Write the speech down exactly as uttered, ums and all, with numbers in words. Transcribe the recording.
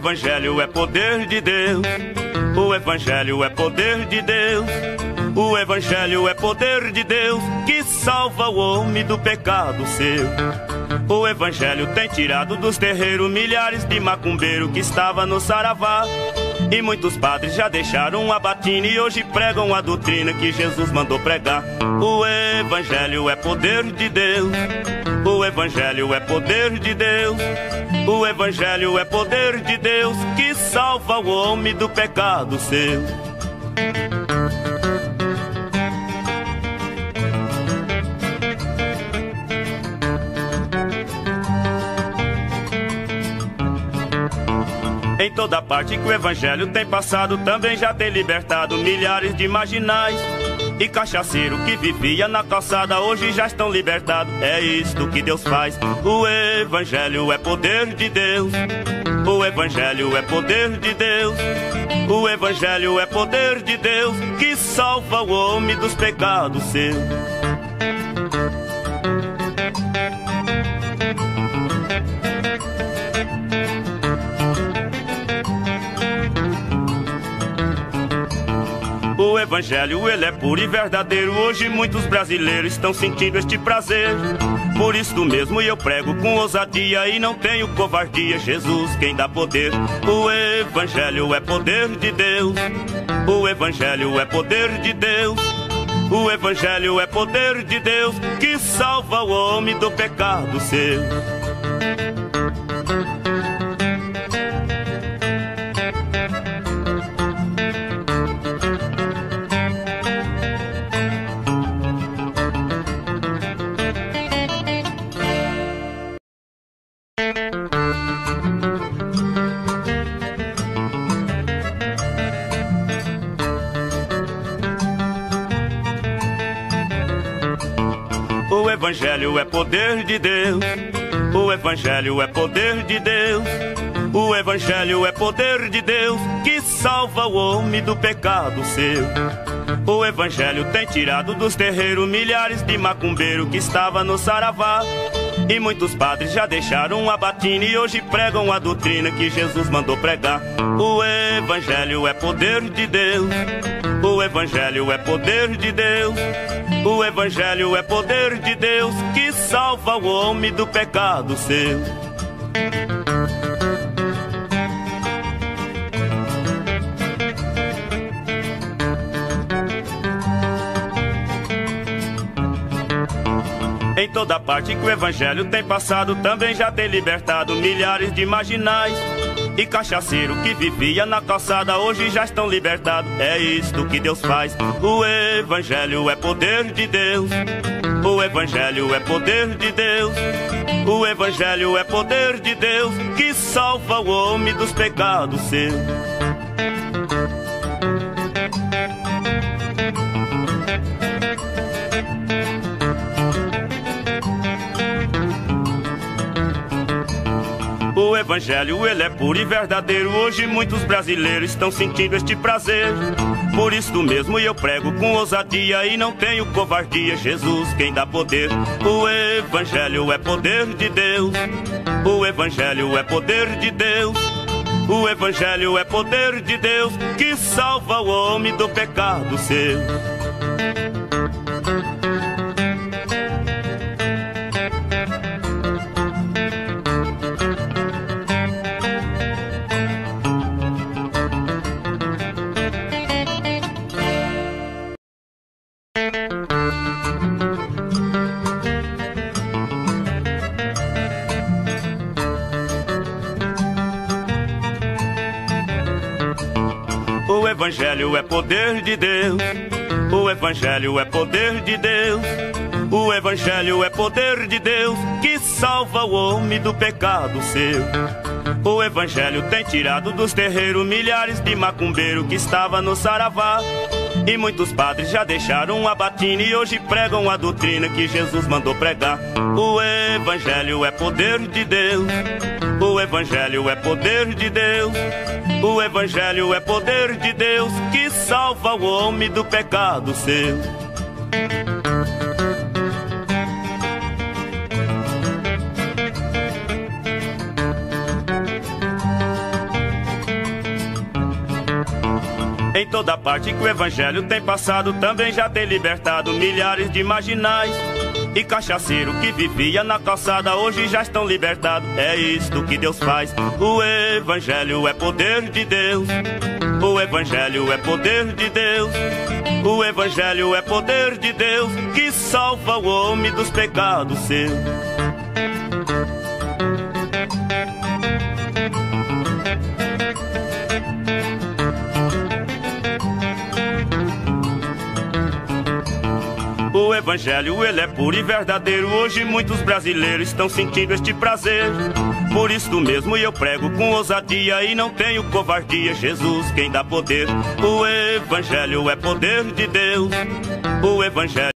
Evangelho é poder de Deus. O Evangelho é poder de Deus. O Evangelho é poder de Deus que salva o homem do pecado seu. O Evangelho tem tirado dos terreiros milhares de macumbeiro que estava no saravá. E muitos padres já deixaram a batina e hoje pregam a doutrina que Jesus mandou pregar. O Evangelho é poder de Deus. O Evangelho é poder de Deus. O Evangelho é poder de Deus que salva o homem do pecado seu. Em toda parte que o Evangelho tem passado, também já tem libertado milhares de marginais. E cachaceiro que vivia na calçada, hoje já estão libertados. É isto que Deus faz. O Evangelho é poder de Deus. O Evangelho é poder de Deus. O Evangelho é poder de Deus que salva o homem dos pecados seus. O Evangelho, ele é puro e verdadeiro. Hoje muitos brasileiros estão sentindo este prazer. Por isso mesmo eu prego com ousadia e não tenho covardia. Jesus quem dá poder. O Evangelho é poder de Deus. O Evangelho é poder de Deus. O Evangelho é poder de Deus que salva o homem do pecado seu. O Evangelho é poder de Deus. O Evangelho é poder de Deus. O Evangelho é poder de Deus que salva o homem do pecado seu. O Evangelho tem tirado dos terreiros milhares de macumbeiro que estava no saravá. E muitos padres já deixaram a batina e hoje pregam a doutrina que Jesus mandou pregar. O Evangelho é poder de Deus. O Evangelho é poder de Deus. O Evangelho é poder de Deus que salva o homem do pecado seu. Em toda parte que o Evangelho tem passado, também já tem libertado milhares de marginais. E cachaceiro que vivia na calçada, hoje já estão libertados. É isto que Deus faz. O Evangelho é poder de Deus. O Evangelho é poder de Deus. O Evangelho é poder de Deus que salva o homem dos pecados seus. O Evangelho, ele é puro e verdadeiro. Hoje muitos brasileiros estão sentindo este prazer. Por isso mesmo eu prego com ousadia e não tenho covardia. Jesus quem dá poder. O Evangelho é poder de Deus. O Evangelho é poder de Deus. O Evangelho é poder de Deus que salva o homem do pecado seu. O Evangelho é poder de Deus. O Evangelho é poder de Deus. O Evangelho é poder de Deus que salva o homem do pecado seu. O Evangelho tem tirado dos terreiros milhares de macumbeiro que estava no saravá. E muitos padres já deixaram a batina e hoje pregam a doutrina que Jesus mandou pregar. O Evangelho é poder de Deus. O Evangelho é poder de Deus. O Evangelho é poder de Deus que salva o homem do pecado seu. Em toda parte que o evangelho tem passado, também já tem libertado milhares de marginais. E cachaceiro que vivia na calçada, hoje já estão libertados. É isto que Deus faz. O evangelho é poder de Deus. O evangelho é poder de Deus. O evangelho é poder de Deus, que salva o homem dos pecados seus. O evangelho, ele é puro e verdadeiro. Hoje muitos brasileiros estão sentindo este prazer. Por isto mesmo eu prego com ousadia e não tenho covardia. Jesus quem dá poder. O evangelho é poder de Deus. O evangelho